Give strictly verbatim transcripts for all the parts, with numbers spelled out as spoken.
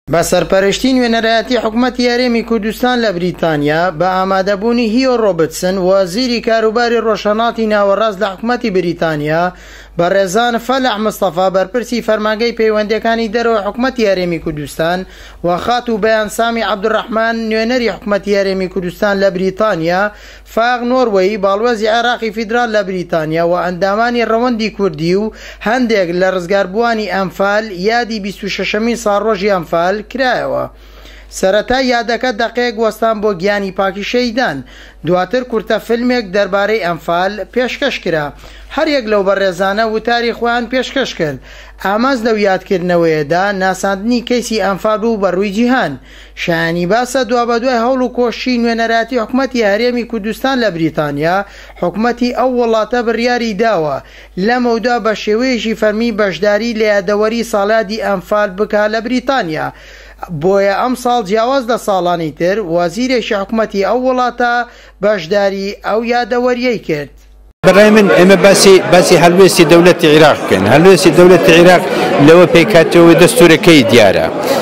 بە سەرپەرشتی نوێنەرایەتی حکوومەتی هەرێمی کوردستان لە بریتانیا بە ئامادەبوونی هیۆ ڕۆبرتسن وەزیری کاروباری ڕۆژهەڵاتی ناوەڕاست لە حکوومەتی بریتانیا بە ڕێزان فەلەح مستەفا بەرپرسی فەرمانگەی پەیوەندیەکانی دەرەوە حکوومەتی هەرێمی کوردستان و خات و بەیان سامی عەبدوڕەحمان نوێنەری حکوومەتی هەرێمی کوردستان لە بریتانیا فاغ نۆروەیی باڵوەزی عێراقی فیدرال لە بریتانیا و ئەندامانی ڕەوەندی کوردی و هەندێک لە ڕزگاربووانی ئەنفال یادی بیست و شەشەمین ساڵڕۆژی ئەنفال کرایەوە. سەرەتا یادەکە دەقەیەک وەستان بۆ گیانی پاکی شەیدان، دواتر کورتە فیلمێک دەربارەی ئەنفال پێشکەش کرا. هەریەک لەو بەڕێزانە وتاری خۆیان پێشکەش کرد. ئاماز لەو یادکردنەوەیەدا ناساندنی کەیسی ئەنفال بوو بە ڕووی جیهان. شایانی باسە دوا بە دوای هەوڵ و کۆشی نوێنەراتی حکوومەتی هەرێمی کوردستان لە بریتانیا حکوومەتی ئەو وڵاتە بڕیاری داوە لەمەودا بە شێوەیەکی فەرمی بەشداری لە یادەوەری ساڵادی ئەنفال بکات لە بریتانیا. بۆیە ئەم ساڵ جیاواز لە ساڵانی تر وەزیرێکی حکوومەتی ئەو وڵاتە بەشداری ئەو یادەوەریەی کرد. برای من ئێمە باسی باسی هەلوێستی دەوڵەتی عێراق بکەین. هەلوێستی دەوڵەتی عێراق لەوە پێکاتەوە دەستوورەکەی دیارە.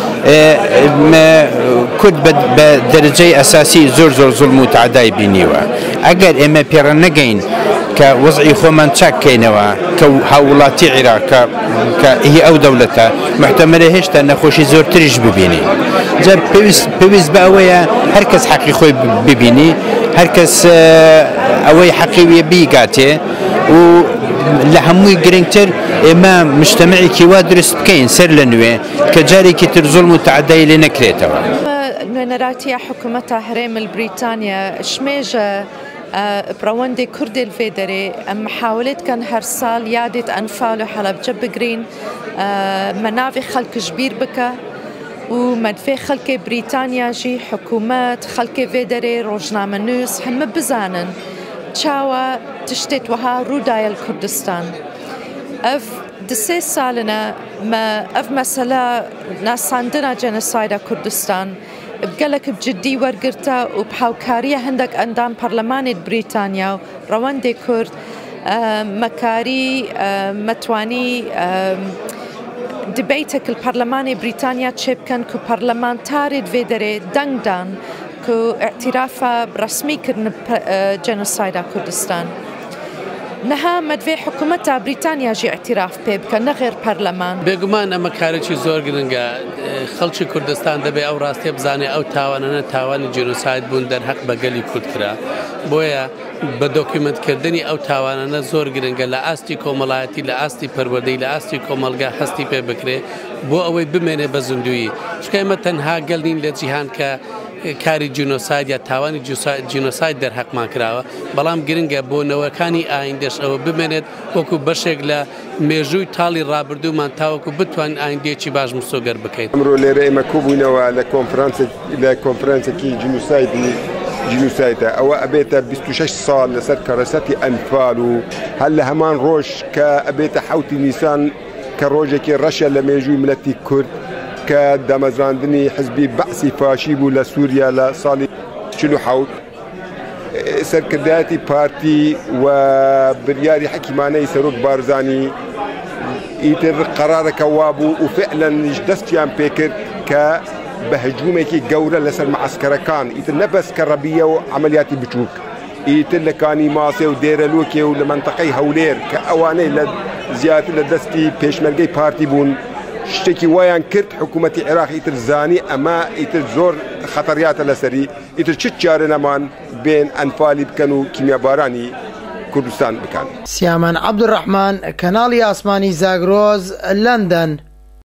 کورد بە دەرەجەی ئەساسی زۆر زۆر زوڵم و تعدای بینیوە. ئەگەر ئێمە پێڕە نەگەین کە وەزعی خۆمان چاککەینەوە کە هاوڵاتی عێراق کە هی ئەو دەوڵەتە محتەمەلە هێشتا نەخۆشی زۆرتریش ببینی. جا پێویست بە ئەوەیە هەر کەس حەقی خۆی ببینی، هەر کەس ئەوەی حەقی بیگاتێ و لە هەمووی گرنگتر ئێمە مجتەمەعێکی وا دروست بکەین سەر لە نوێ کە جارێکی تر زوڵم و تعدای لێ نەکرێتەوە. نوێنەراتیە حکوومەتە هەرێمی بریتانیا شمێژە بڕەوەندی کوردی لێ دەرێ ئەم محاولێت کەن هەر ساڵ یادێت ئەنفال و حەلەبجە بگرین مەناوی خەڵکش بیر بکە و مەدفێ خەڵکی بریتانیاژی حکوومەت خەڵکی وێ دەرێ ڕۆژنامە نووس هەمە بزانن چاوە تشتێت وەها ڕوودایە لە کوردستان. ئەف دسێ ساڵنە ئەف مەسەلە ناساندنە جەنۆسایدە کوردستان بگەلێک بجددی وەرگرتە و بهاوکاریە هەندێک ئەندام پەرلەمانی بریتانیا و ڕەوەندی کورد مەکاری مەتوانی دبیتێک پەرلەمانی بریتانیا چێ بکەن و پەرلەمانتاری دوێ دەرێ دەنگدان کە ئەعتیرافە ڕەسمیکردن جەنۆسایدە کوردستان. نەها مەدوێ حکوومەتە بریتانیاژی ئەعتیراف پێ بکە نەغێر پەرلەمان. بێگومان ئەمە کارێکی زۆر گرنگە. خەڵکی کوردستان دەبێ ئەو ڕاستیە بزانێ ئەو تاوانانە تاوانی جێنۆساید بوون دەرهەق بە گەلی کورد کرا. بۆیە بە دۆکیومنتکردنی ئەو تاوانانە زۆر گرنگە لە ئاستی کۆمەڵایەتی لە ئاستی پەروەردەی لە ئاستی کۆمەلگا هەستی پێ بکرێ بۆ ئەوەی بمێنێ بە زیندویی. چکە ئێمە تەنها گەل نین لە جیهان کە کاری جینۆساید یا تاوانی جینۆساید دەرهەقمان کراوە، بەڵام گرنگە بۆ نەوەکانی ئایندەش ئەوە بمێنێت وەکو بەشێک لە مێژووی تاڵی ڕابردوومان تاوەکو بتوانین ئایندێکی باش مسۆگەر بکەین. ئەمڕۆ لێرە ئێمە کۆبوونەوە لە لە کۆنفرانسێکی جینۆسایدی جینۆسایدە ئەوە ئەبێتە بیست و شەش ساڵ لەسەر کەڕەسەتی ئەنفال و هەر لە هەمان ڕۆژ کە ئەبێتە حەوتی نیسان کە ڕۆژێکی ڕەشە لە مێژووی ملەتی کورد کە دامەزراندنی حزبی بەعسی فاشی بوو لە سووریا لە ساڵی چل و حەوت سەرکردایەتی پارتی و بریاری حەکیمانەی سەرۆک بارزانی ئیتر قەرارەکە وا بوو و فعلەنیش دەستیان پێکرد کە بە هەجوومێکی گەورە لەسەر مەعسکەرەکان ئیتر نەبەس کە ڕەبیە و عەمەلیاتی بچووک ئیتر لە کانی ماسێ و دێرەلوکێ و لە مەنتەقەی هەولێر کە ئەوانەی لە زیاتر لە دەستی پێشمەرگەی پارتی بوون شتێکی وایان کرد حکوومەتی عێراق ئیتر زانی ئەمە ئیتر زۆر خەتەریاتە لەسەری ئیتر چ جارە نەمان بێن ئەنفالی بکەن و کیمیابارانی کوردستان بکەن. سیامان عەبدوڕەحمان کەناڵی ئاسمانی زاگرۆز لەندەن.